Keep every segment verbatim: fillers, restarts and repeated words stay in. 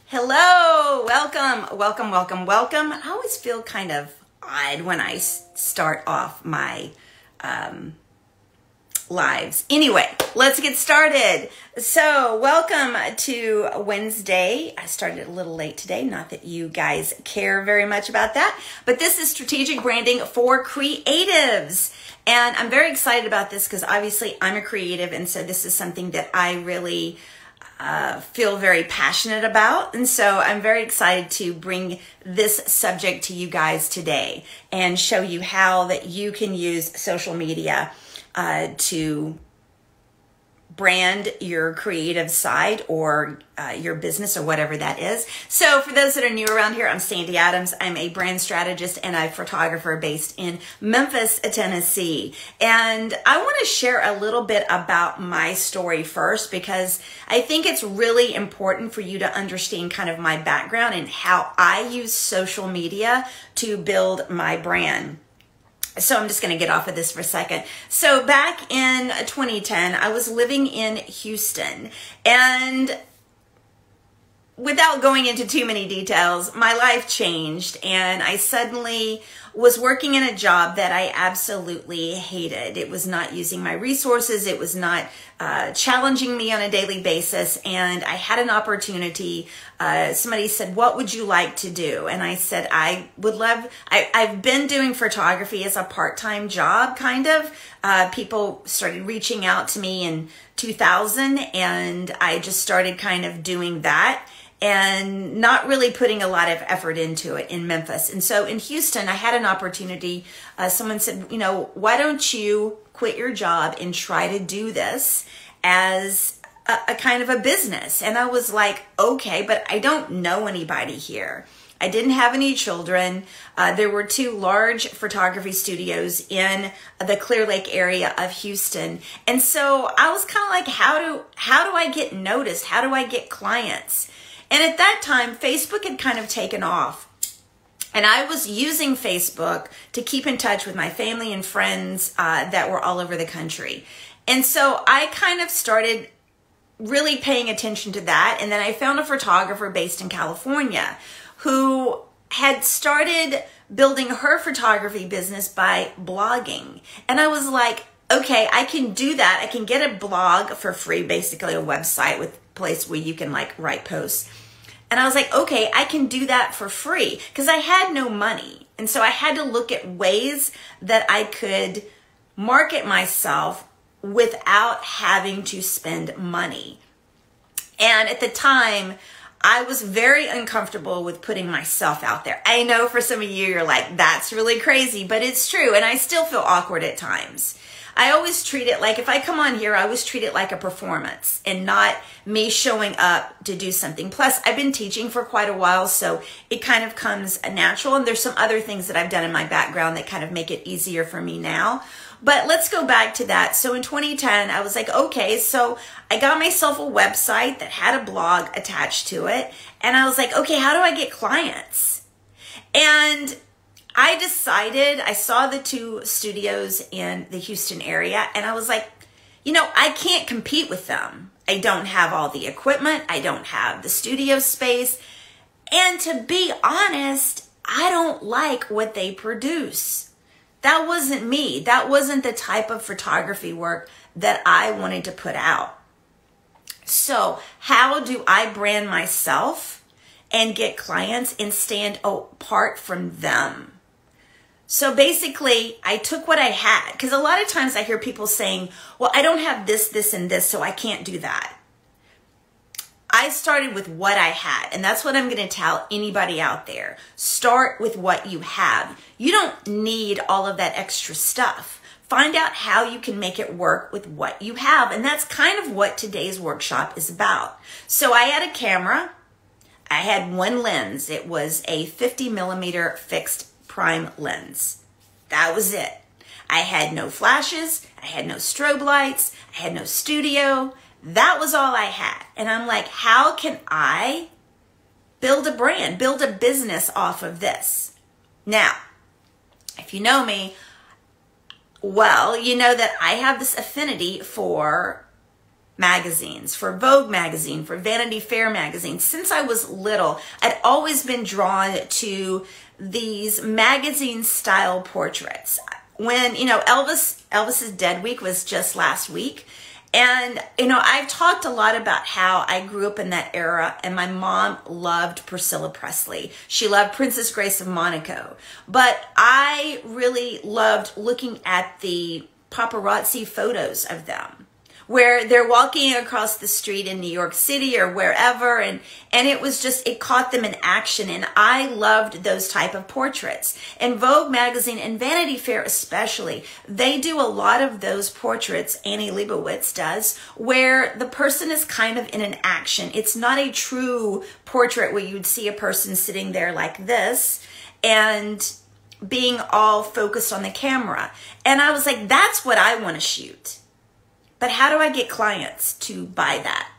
Hello, welcome, welcome, welcome, welcome. I always feel kind of odd when I start off my um, lives. Anyway, let's get started. So welcome to Wednesday. I started a little late today, not that you guys care very much about that, but this is Strategic Branding for Creatives. And I'm very excited about this because obviously I'm a creative, and so this is something that I really Uh, feel very passionate about. And so I'm very excited to bring this subject to you guys today and show you how that you can use social media uh, to brand your creative side or uh, your business or whatever that is. So for those that are new around here, I'm Sandy Adams. I'm a brand strategist and a photographer based in Memphis, Tennessee. And I want to share a little bit about my story first, because I think it's really important for you to understand kind of my background and how I use social media to build my brand. So I'm just going to get off of this for a second. So back in twenty ten, I was living in Houston, and without going into too many details, my life changed, and I suddenly was working in a job that I absolutely hated. It was not using my resources. It was not uh, challenging me on a daily basis. And I had an opportunity. Uh, somebody said, what would you like to do? And I said, I would love, I, I've been doing photography as a part-time job, kind of. Uh, people started reaching out to me in two thousand, and I just started kind of doing that and not really putting a lot of effort into it in Memphis. And so in Houston, I had an opportunity. Uh, someone said, you know, why don't you quit your job and try to do this as a, a kind of a business? And I was like, okay, but I don't know anybody here. I didn't have any children. Uh, there were two large photography studios in the Clear Lake area of Houston. And so I was kind of like, how do, how do I get noticed? How do I get clients? And at that time, Facebook had kind of taken off. And I was using Facebook to keep in touch with my family and friends uh, that were all over the country. And so I kind of started really paying attention to that. And then I found a photographer based in California who had started building her photography business by blogging. And I was like, okay, I can do that. I can get a blog for free, basically a website with a place where you can like write posts. And I was like, okay, I can do that for free, because I had no money. And so I had to look at ways that I could market myself without having to spend money. And at the time, I was very uncomfortable with putting myself out there. I know for some of you, you're like, that's really crazy, but it's true. And I still feel awkward at times. I always treat it like, if I come on here, I always treat it like a performance and not me showing up to do something. Plus, I've been teaching for quite a while, so it kind of comes natural. And there's some other things that I've done in my background that kind of make it easier for me now. But let's go back to that. So in twenty ten, I was like, okay, so I got myself a website that had a blog attached to it. And I was like, okay, how do I get clients? And I decided, I saw the two studios in the Houston area, and I was like, you know, I can't compete with them. I don't have all the equipment. I don't have the studio space. And to be honest, I don't like what they produce. That wasn't me. That wasn't the type of photography work that I wanted to put out. So how do I brand myself and get clients and stand apart from them? So basically, I took what I had, because a lot of times I hear people saying, well, I don't have this, this, and this, so I can't do that. I started with what I had, and that's what I'm going to tell anybody out there. Start with what you have. You don't need all of that extra stuff. Find out how you can make it work with what you have, and that's kind of what today's workshop is about. So I had a camera. I had one lens. It was a fifty millimeter fixed prime lens. That was it. I had no flashes. I had no strobe lights. I had no studio. That was all I had. And I'm like, how can I build a brand, build a business off of this? Now, if you know me, well, you know that I have this affinity for magazines, for Vogue magazine, for Vanity Fair magazine. Since I was little, I'd always been drawn to these magazine style portraits. When, you know, Elvis, Elvis's Dead Week was just last week. And, you know, I've talked a lot about how I grew up in that era, and my mom loved Priscilla Presley. She loved Princess Grace of Monaco. But I really loved looking at the paparazzi photos of them, where they're walking across the street in New York City or wherever, and, and it was just, it caught them in action, and I loved those type of portraits. And Vogue magazine and Vanity Fair especially, they do a lot of those portraits, Annie Leibovitz does, where the person is kind of in an action. It's not a true portrait where you'd see a person sitting there like this and being all focused on the camera. And I was like, that's what I want to shoot. But how do I get clients to buy that?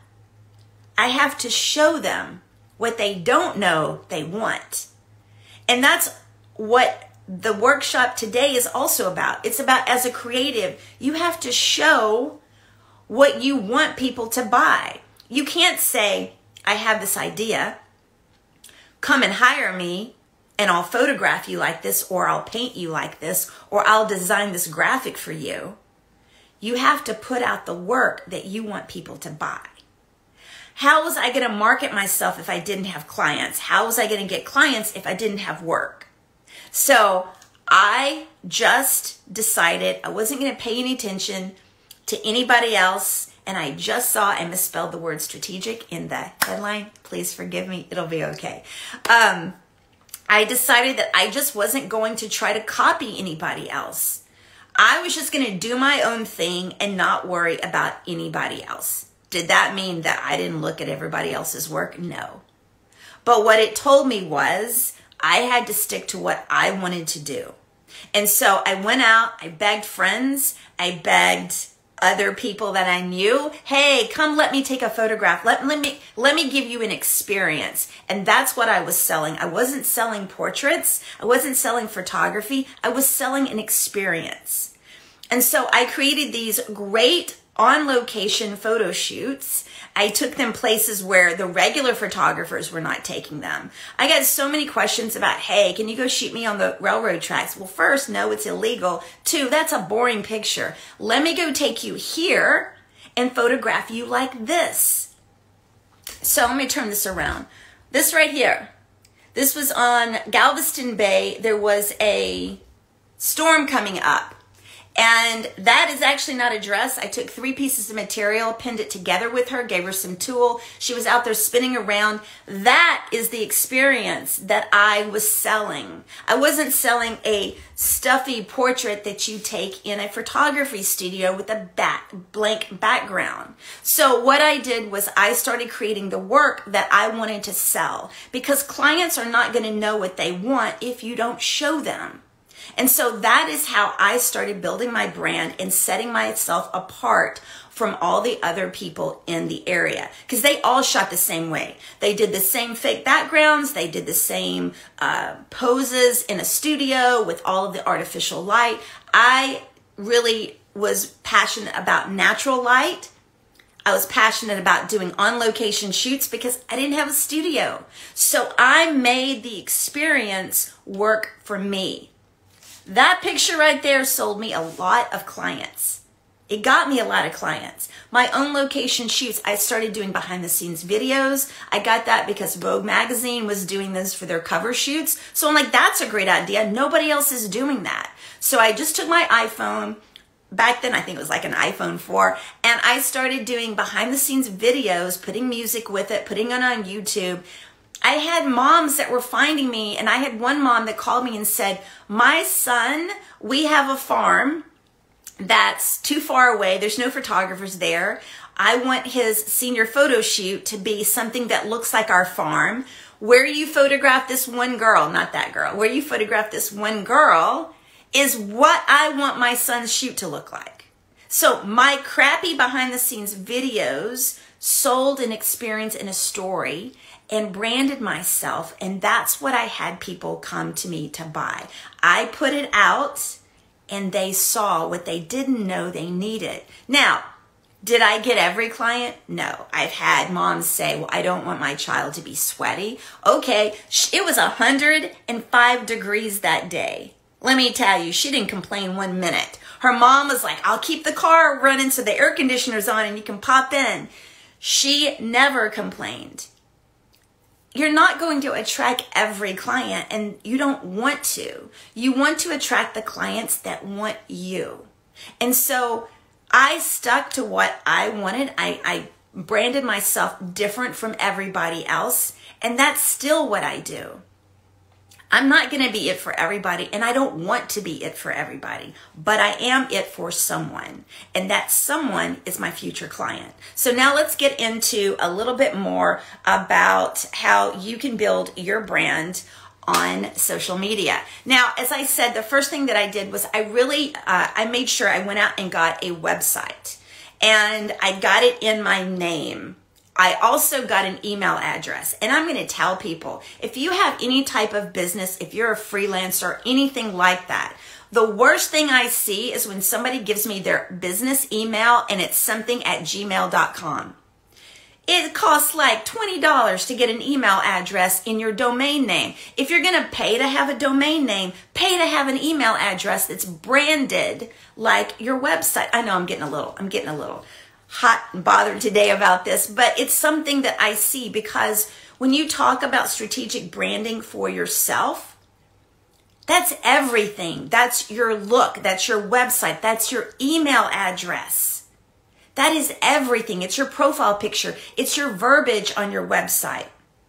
I have to show them what they don't know they want. And that's what the workshop today is also about. It's about, as a creative, you have to show what you want people to buy. You can't say, I have this idea, come and hire me, and I'll photograph you like this, or I'll paint you like this, or I'll design this graphic for you. You have to put out the work that you want people to buy. How was I going to market myself if I didn't have clients? How was I going to get clients if I didn't have work? So I just decided I wasn't going to pay any attention to anybody else. And I just saw I misspelled the word strategic in the headline. Please forgive me. It'll be okay. Um, I decided that I just wasn't going to try to copy anybody else. I was just going to do my own thing and not worry about anybody else. Did that mean that I didn't look at everybody else's work? No. But what it told me was I had to stick to what I wanted to do. And so I went out, I begged friends, I begged other people that I knew, hey, come let me take a photograph. Let, let me let me give you an experience. And that's what I was selling. I wasn't selling portraits. I wasn't selling photography. I was selling an experience. And so I created these great on-location photo shoots. I took them places where the regular photographers were not taking them. I got so many questions about, hey, can you go shoot me on the railroad tracks? Well, first, no, it's illegal. Two, that's a boring picture. Let me go take you here and photograph you like this. So let me turn this around. This right here, this was on Galveston Bay. There was a storm coming up. And that is actually not a dress. I took three pieces of material, pinned it together with her, gave her some tulle. She was out there spinning around. That is the experience that I was selling. I wasn't selling a stuffy portrait that you take in a photography studio with a back, blank background. So what I did was I started creating the work that I wanted to sell, because clients are not going to know what they want if you don't show them. And so that is how I started building my brand and setting myself apart from all the other people in the area, because they all shot the same way. They did the same fake backgrounds. They did the same uh, poses in a studio with all of the artificial light. I really was passionate about natural light. I was passionate about doing on-location shoots because I didn't have a studio. So I made the experience work for me. That picture right there sold me a lot of clients. It got me a lot of clients. My own location shoots, I started doing behind the scenes videos. I got that because Vogue magazine was doing this for their cover shoots. So I'm like, that's a great idea. Nobody else is doing that. So I just took my iPhone. Back then, I think it was like an iPhone four. And I started doing behind the scenes videos, putting music with it, putting it on YouTube. I had moms that were finding me, and I had one mom that called me and said, my son, we have a farm that's too far away. There's no photographers there. I want his senior photo shoot to be something that looks like our farm. Where you photograph this one girl, not that girl, where you photograph this one girl is what I want my son's shoot to look like. So my crappy behind the scenes videos sold an experience and a story and branded myself, and that's what I had people come to me to buy. I put it out and they saw what they didn't know they needed. Now, Did I get every client? No. I've had moms say, well, I don't want my child to be sweaty. Okay, it was one hundred five degrees that day. Let me tell you, she didn't complain one minute. Her mom was like, I'll keep the car running so the air conditioner's on and you can pop in. She never complained. You're not going to attract every client, and you don't want to. You want to attract the clients that want you. And so I stuck to what I wanted. I, I branded myself different from everybody else, and that's still what I do. I'm not going to be it for everybody, and I don't want to be it for everybody, but I am it for someone, and that someone is my future client. So now let's get into a little bit more about how you can build your brand on social media. Now, as I said, the first thing that I did was I really, uh, I made sure I went out and got a website, and I got it in my name. I also got an email address, and I'm going to tell people, if you have any type of business, if you're a freelancer, anything like that, the worst thing I see is when somebody gives me their business email and it's something at gmail dot com. It costs like twenty dollars to get an email address in your domain name. If you're going to pay to have a domain name, pay to have an email address that's branded like your website. I know I'm getting a little, I'm getting a little hot and bothered today about this, but it's something that I see, because when you talk about strategic branding for yourself, that's everything. That's your look. That's your website. That's your email address. That is everything. It's your profile picture. It's your verbiage on your website.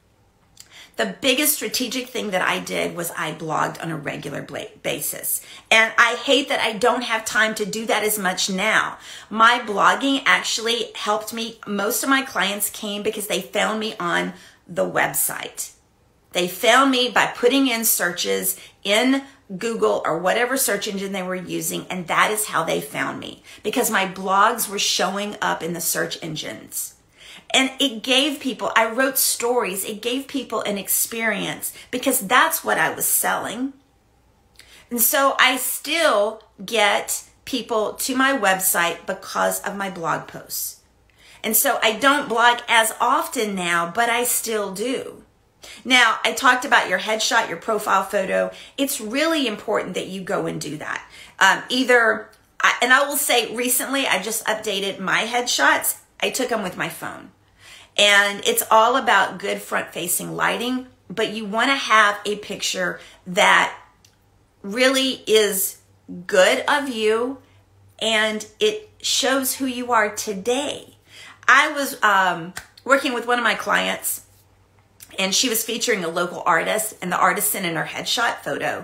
The biggest strategic thing that I did was I blogged on a regular basis. And I hate that I don't have time to do that as much now. My blogging actually helped me. Most of my clients came because they found me on the website. They found me by putting in searches in Google or whatever search engine they were using, and that is how they found me, because my blogs were showing up in the search engines. And it gave people, I wrote stories, it gave people an experience, because that's what I was selling. And so I still get people to my website because of my blog posts. And so I don't blog as often now, but I still do. Now, I talked about your headshot, your profile photo. It's really important that you go and do that. Um, either, and I will say recently, I just updated my headshots. I took them with my phone. And it's all about good front-facing lighting, but you want to have a picture that really is good of you and it shows who you are today. I was um, working with one of my clients, and she was featuring a local artist, and the artist sent in her headshot photo.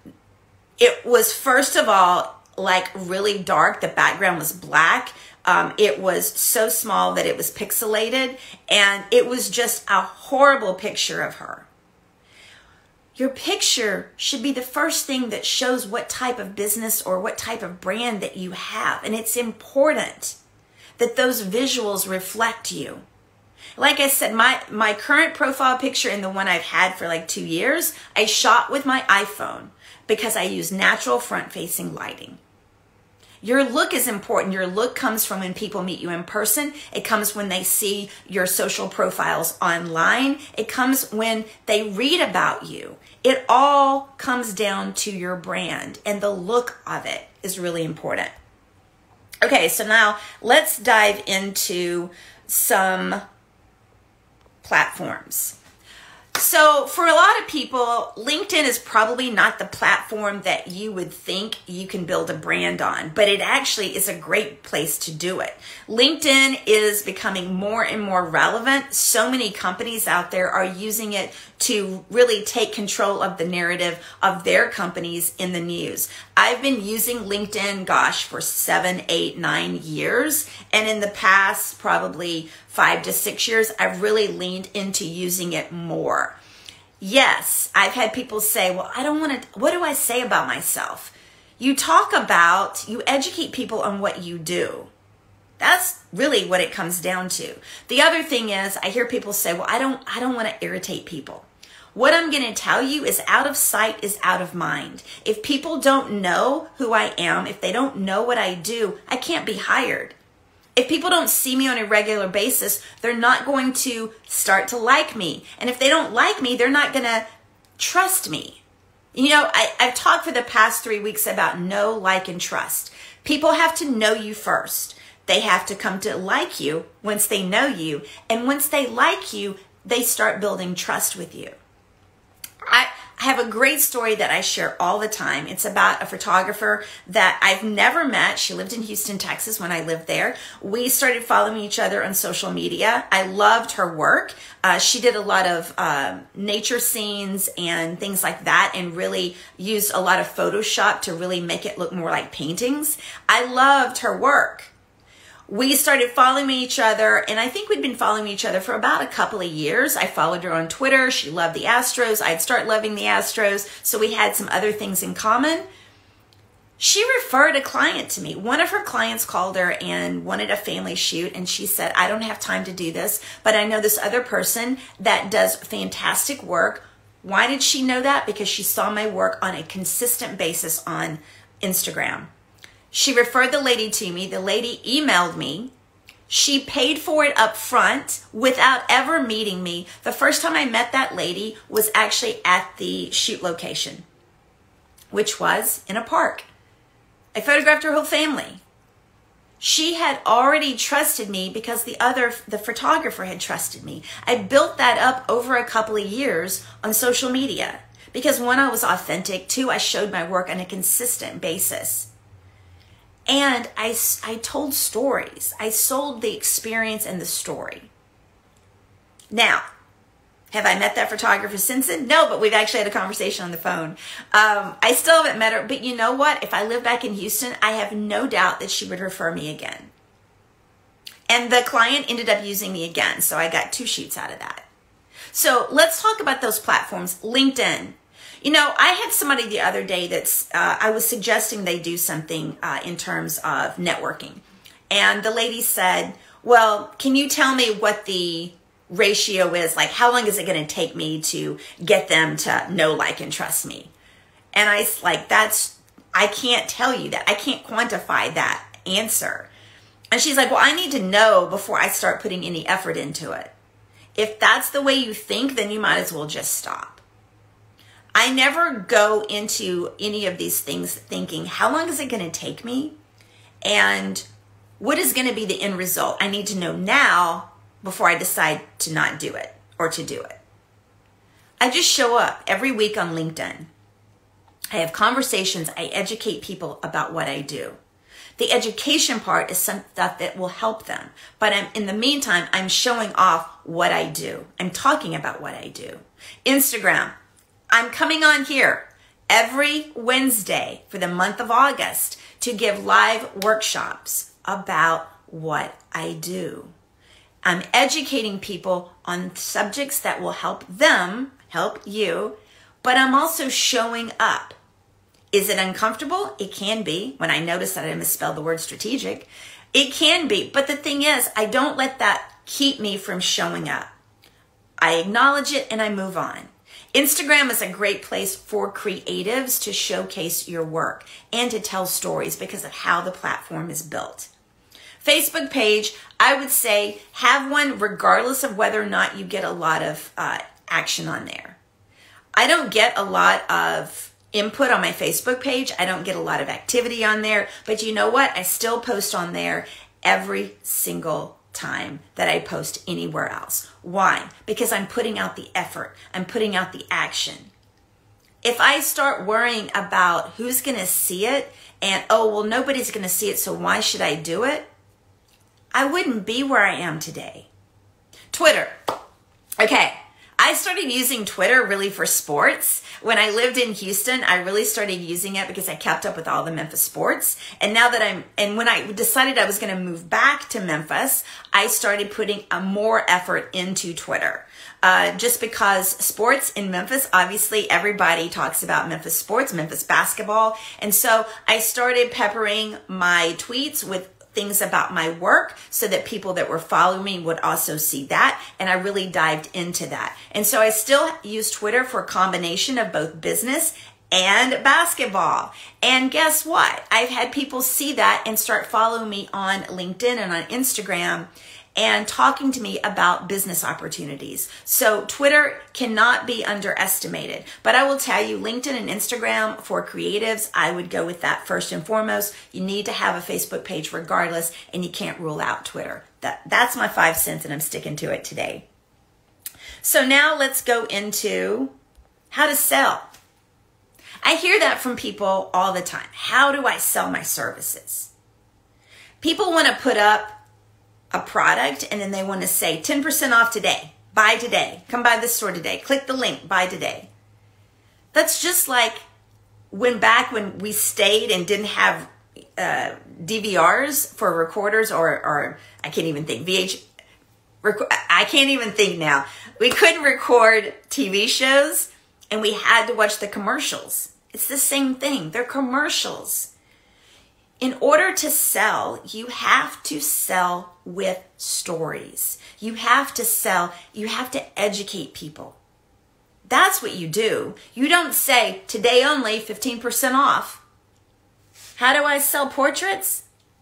It was, first of all, like really dark. The background was black. Um, it was so small that it was pixelated, and it was just a horrible picture of her. Your picture should be the first thing that shows what type of business or what type of brand that you have, and it's important that those visuals reflect you. Like I said, my, my current profile picture and the one I've had for like two years, I shot with my iPhone because I use natural front-facing lighting. Your look is important. Your look comes from when people meet you in person. It comes when they see your social profiles online. It comes when they read about you. It all comes down to your brand, and the look of it is really important. Okay, so now let's dive into some platforms. So for a lot of people, LinkedIn is probably not the platform that you would think you can build a brand on, but it actually is a great place to do it. LinkedIn is becoming more and more relevant. So many companies out there are using it to really take control of the narrative of their companies in the news. I've been using LinkedIn, gosh, for seven, eight, nine years. And in the past, probably five to six years, I've really leaned into using it more. Yes, I've had people say, well, I don't want to, what do I say about myself? You talk about, you educate people on what you do. That's really what it comes down to. The other thing is, I hear people say, well, I don't, I don't want to irritate people. What I'm going to tell you is out of sight is out of mind. If people don't know who I am, if they don't know what I do, I can't be hired. If people don't see me on a regular basis, they're not going to start to like me. And if they don't like me, they're not going to trust me. You know, I, I've talked for the past three weeks about know, like, and trust. People have to know you first. They have to come to like you once they know you. And once they like you, they start building trust with you. I, I have a great story that I share all the time. It's about a photographer that I've never met. She lived in Houston, Texas when I lived there. We started following each other on social media. I loved her work. Uh, she did a lot of uh, nature scenes and things like that, and really used a lot of Photoshop to really make it look more like paintings. I loved her work. We started following each other, and I think we'd been following each other for about a couple of years. I followed her on Twitter. She loved the Astros. I'd start loving the Astros, so we had some other things in common. She referred a client to me. One of her clients called her and wanted a family shoot, and she said, I don't have time to do this, but I know this other person that does fantastic work. Why did she know that? Because she saw my work on a consistent basis on Instagram. She referred the lady to me. The lady emailed me. She paid for it up front without ever meeting me. The first time I met that lady was actually at the shoot location, which was in a park. I photographed her whole family. She had already trusted me because the other, the photographer had trusted me. I built that up over a couple of years on social media because one, I was authentic. Two, I showed my work on a consistent basis. And I, I told stories. I sold the experience and the story. Now, have I met that photographer since then? No, but we've actually had a conversation on the phone. Um, I still haven't met her, but you know what? If I lived back in Houston, I have no doubt that she would refer me again. And the client ended up using me again, so I got two shoots out of that. So let's talk about those platforms. LinkedIn. You know, I had somebody the other day that's, uh, I was suggesting they do something uh, in terms of networking. And the lady said, well, can you tell me what the ratio is? Like, how long is it going to take me to get them to know, like, and trust me? And I was like, that's, I can't tell you that. I can't quantify that answer. And she's like, well, I need to know before I start putting any effort into it. If that's the way you think, then you might as well just stop. I never go into any of these things thinking, how long is it going to take me? And what is going to be the end result? I need to know now before I decide to not do it or to do it. I just show up every week on LinkedIn. I have conversations. I educate people about what I do. The education part is some stuff that will help them. But I'm, in the meantime, I'm showing off what I do. I'm talking about what I do. Instagram. I'm coming on here every Wednesday for the month of August to give live workshops about what I do. I'm educating people on subjects that will help them, help you, but I'm also showing up. Is it uncomfortable? It can be. When I notice that I misspelled the word strategic, it can be. But the thing is, I don't let that keep me from showing up. I acknowledge it and I move on. Instagram is a great place for creatives to showcase your work and to tell stories because of how the platform is built. Facebook page, I would say have one regardless of whether or not you get a lot of uh, action on there. I don't get a lot of input on my Facebook page. I don't get a lot of activity on there, but you know what? I still post on there every single time that I post anywhere else. Why? Because I'm putting out the effort. I'm putting out the action. If I start worrying about who's going to see it and, oh, well, nobody's going to see it, so why should I do it? I wouldn't be where I am today. Twitter. Okay. I started using Twitter really for sports. When I lived in Houston, I really started using it because I kept up with all the Memphis sports. And now that I'm, and when I decided I was going to move back to Memphis, I started putting a more effort into Twitter. Uh, just because sports in Memphis, obviously everybody talks about Memphis sports, Memphis basketball. And so I started peppering my tweets with things about my work so that people that were following me would also see that. And I really dived into that. And so I still use Twitter for a combination of both business and basketball. And guess what? I've had people see that and start following me on LinkedIn and on Instagram and talking to me about business opportunities. So Twitter cannot be underestimated. But I will tell you, LinkedIn and Instagram for creatives, I would go with that first and foremost. You need to have a Facebook page regardless, and you can't rule out Twitter. That, that's my five cents, and I'm sticking to it today. So now let's go into how to sell. I hear that from people all the time. How do I sell my services? People want to put up a product and then they want to say ten percent off today, buy today, come by the store today, click the link, buy today. That's just like when back when we stayed and didn't have uh, D V Rs for recorders or, or I can't even think, V H, rec- I can't even think now. We couldn't record T V shows and we had to watch the commercials. It's the same thing. They're commercials. In order to sell, you have to sell with stories. You have to sell, you have to educate people. That's what you do. You don't say, today only, fifteen percent off. How do I sell portraits?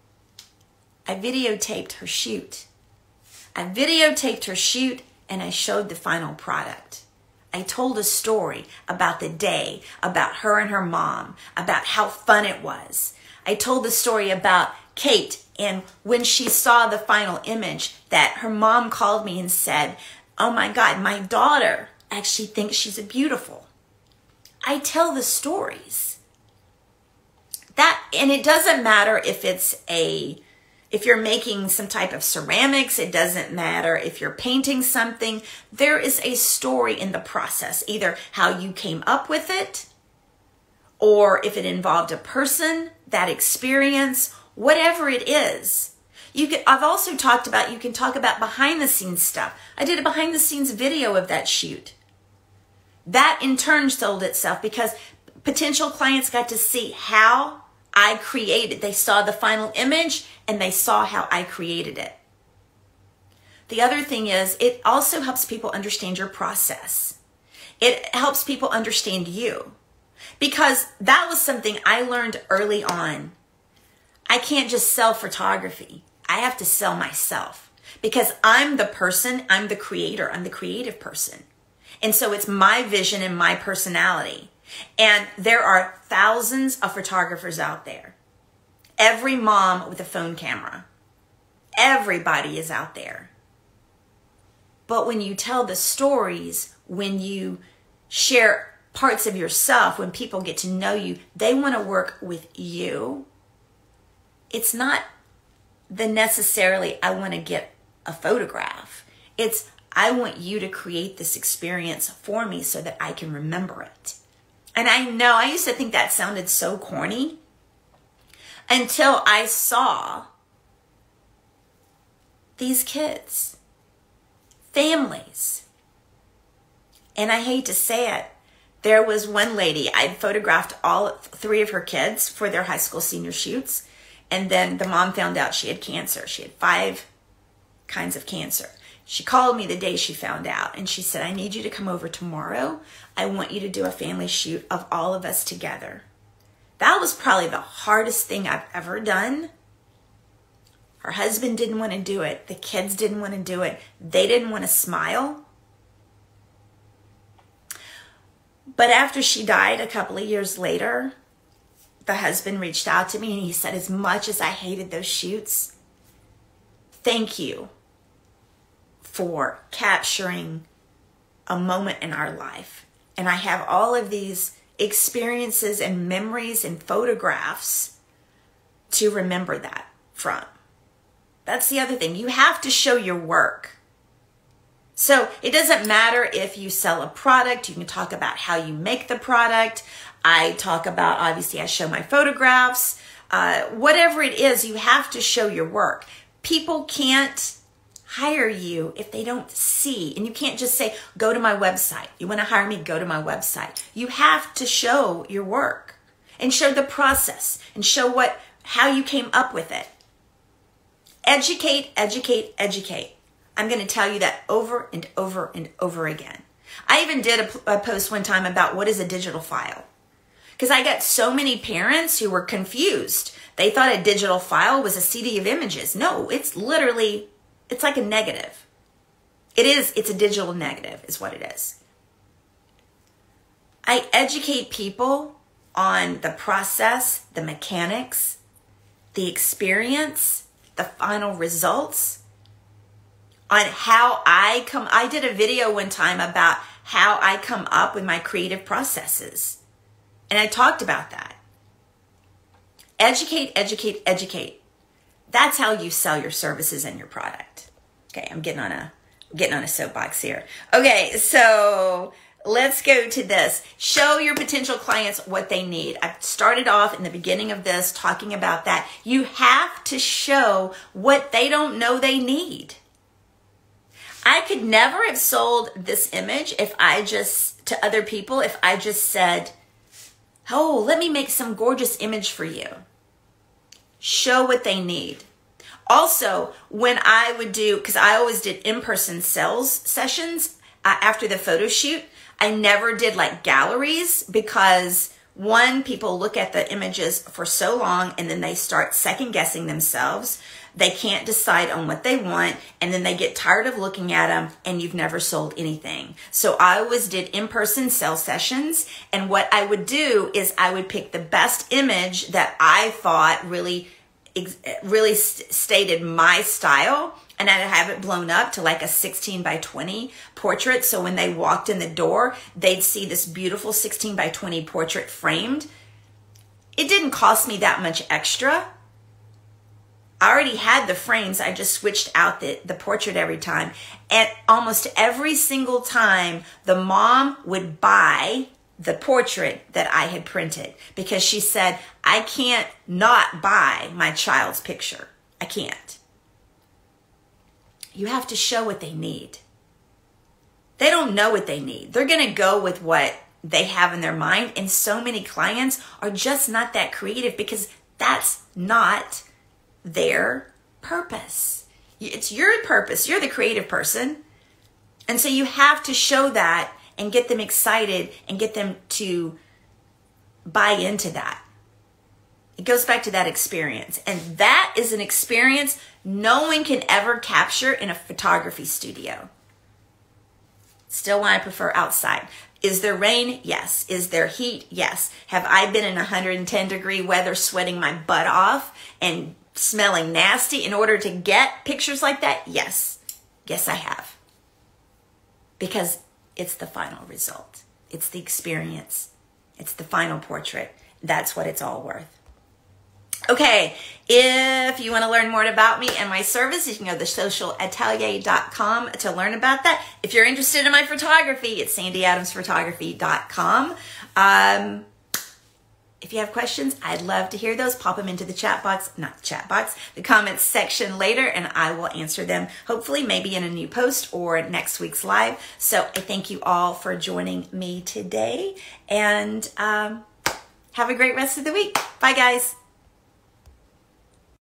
I videotaped her shoot. I videotaped her shoot and I showed the final product. I told a story about the day, about her and her mom, about how fun it was. I told the story about Kate and when she saw the final image that her mom called me and said, oh my God, my daughter actually thinks she's beautiful. I tell the stories. That, and it doesn't matter if it's a, if you're making some type of ceramics, it doesn't matter if you're painting something. There is a story in the process, either how you came up with it, or if it involved a person, that experience, whatever it is. You can, I've also talked about, you can talk about behind the scenes stuff. I did a behind the scenes video of that shoot. That in turn sold itself because potential clients got to see how I created. They saw the final image and they saw how I created it. The other thing is it also helps people understand your process. It helps people understand you. Because that was something I learned early on. I can't just sell photography. I have to sell myself because I'm the person, I'm the creator, I'm the creative person. And so it's my vision and my personality. And there are thousands of photographers out there. Every mom with a phone camera. Everybody is out there. But when you tell the stories, when you share parts of yourself, when people get to know you, they want to work with you. It's not the necessarily, I want to get a photograph. It's, I want you to create this experience for me so that I can remember it. And I know, I used to think that sounded so corny until I saw these kids, families. And I hate to say it, there was one lady, I'd photographed all three of her kids for their high school senior shoots. And then the mom found out she had cancer. She had five kinds of cancer. She called me the day she found out and she said, I need you to come over tomorrow. I want you to do a family shoot of all of us together. That was probably the hardest thing I've ever done. Her husband didn't want to do it. The kids didn't want to do it. They didn't want to smile. But after she died a couple of years later, the husband reached out to me and he said, as much as I hated those shoots, thank you for capturing a moment in our life. And I have all of these experiences and memories and photographs to remember that from. That's the other thing. You have to show your work. So it doesn't matter if you sell a product. You can talk about how you make the product. I talk about, obviously, I show my photographs. Uh, whatever it is, you have to show your work. People can't hire you if they don't see. And you can't just say, go to my website. You want to hire me? Go to my website. You have to show your work and show the process and show what how you came up with it. Educate, educate, educate. I'm going to tell you that over and over and over again. I even did a, a post one time about what is a digital file. Because I got so many parents who were confused. They thought a digital file was a C D of images. No, it's literally, it's like a negative. It is, it's a digital negative is what it is. I educate people on the process, the mechanics, the experience, the final results, on how I come. I did a video one time about how I come up with my creative processes. And I talked about that. Educate, educate, educate. That's how you sell your services and your product. Okay, I'm getting on a getting on a soapbox here. Okay, so let's go to this. Show your potential clients what they need. I started off in the beginning of this talking about that. You have to show what they don't know they need. I could never have sold this image if I just, to other people, if I just said, oh, let me make some gorgeous image for you. Show what they need. Also, when I would do, because I always did in-person sales sessions uh, after the photo shoot, I never did like galleries because one, people look at the images for so long and then they start second guessing themselves. They can't decide on what they want, and then they get tired of looking at them, and you've never sold anything. So I always did in-person sales sessions, and what I would do is I would pick the best image that I thought really, really st- stated my style, and I'd have it blown up to like a sixteen by twenty portrait. So when they walked in the door, they'd see this beautiful sixteen by twenty portrait framed. It didn't cost me that much extra. I already had the frames. I just switched out the, the portrait every time. And almost every single time, the mom would buy the portrait that I had printed because she said, I can't not buy my child's picture. I can't. You have to show what they need. They don't know what they need. They're going to go with what they have in their mind. And so many clients are just not that creative because that's not their purpose. It's your purpose. You're the creative person. And so you have to show that and get them excited and get them to buy into that. It goes back to that experience. And that is an experience no one can ever capture in a photography studio. Still why I prefer outside. Is there rain? Yes. Is there heat? Yes. Have I been in one hundred ten degree weather sweating my butt off and smelling nasty in order to get pictures like that? Yes. Yes, I have. Because it's the final result. It's the experience. It's the final portrait. That's what it's all worth. Okay, if you want to learn more about me and my service, you can go to social atelier dot com to learn about that. If you're interested in my photography, it's sandy adams photography dot com. Um, If you have questions, I'd love to hear those. Pop them into the chat box, not the chat box, the comments section later, and I will answer them, hopefully maybe in a new post or next week's live. So I thank you all for joining me today, and um, have a great rest of the week. Bye, guys.